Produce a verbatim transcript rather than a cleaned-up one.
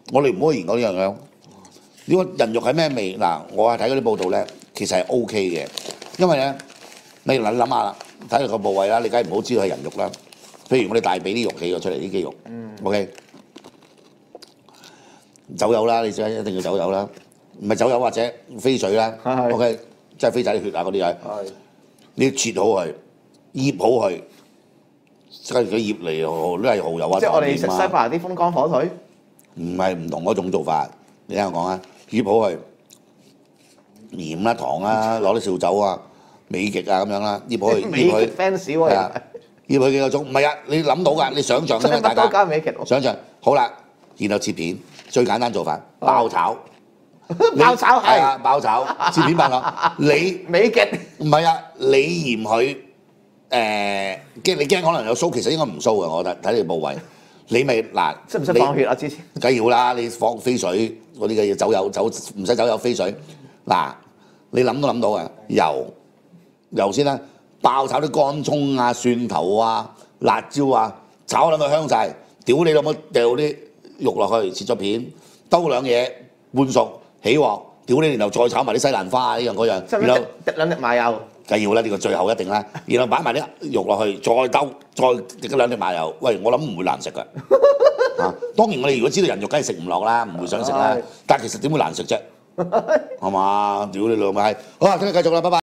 我哋唔可以研究呢樣嘢。呢個人肉係咩味？嗱，我係睇嗰啲報道咧，其實係 O K 嘅，因為咧，你嗱你諗下啦，睇佢個部位啦，你梗係唔好知道係人肉啦。譬如我哋大髀啲肉起咗出嚟啲肌肉，嗯，OK， 走油啦，你知一定要走油啦，唔係走油或者飛水啦 ，OK， 即係飛仔啲血啊嗰啲係，你要切好佢，醃好佢，跟住佢醃嚟都係蠔油啊， 即係我哋食西班牙啲風乾火腿， 唔係唔同嗰種做法，你聽我講啊，醃好佢，鹽啦、糖啦，攞啲紹酒啊、美極啊咁樣啦，醃好佢， 美極 fans 喎， 醃佢幾個鐘，唔係啊，你諗到㗎，你想象啫嘛，大家加美極， 想象好啦，然後切片，最簡單做法，爆炒。 爆炒係啊，爆炒切片爆炒，你美極唔係啊，你嫌佢誒驚你驚可能有鬚，其實應該唔鬚嘅，我覺得睇你部位，你咪嗱， 識唔識放血啊？之前梗要啦，你放飛水嗰啲嘅嘢走油走唔使走油飛水，嗱你諗都諗到嘅油油先啦，爆炒啲乾葱啊、蒜頭啊、辣椒啊，炒到佢香晒，屌你老母掉啲肉落去，切咗片，兜兩嘢半熟。起鑊，屌你，然後再炒埋啲西蘭花啊呢樣嗰樣，然後滴兩滴麻油， 梗要啦，呢個最後一定啦。然後擺埋啲肉落去，再兜，再滴兩滴麻油。喂，我諗唔會難食㗎。啊，當然我哋如果知道人肉，梗係食唔落啦，唔會想食啦。但係其實點會難食啫？係嘛？屌你老味，好啊，聽日繼續啦，拜拜。